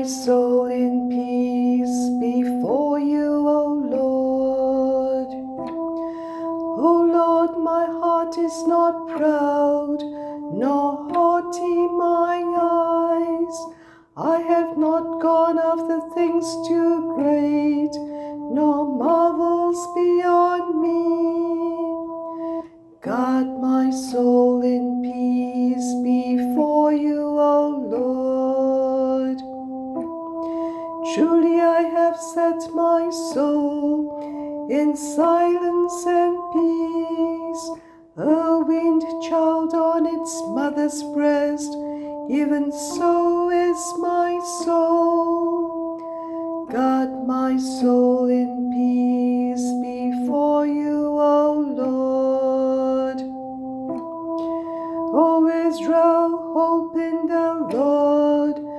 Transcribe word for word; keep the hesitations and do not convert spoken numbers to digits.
my soul in peace before you, O Lord. O Lord, my heart is not proud, nor haughty my eyes. I have not gone after things too great, nor marvels beyond me. Guard my soul in peace before you, O Lord. Truly I have set my soul in silence and peace, a weaned child on its mother's breast, even so is my soul. Guard my soul in peace before you, O Lord. O Israel, hope in the Lord.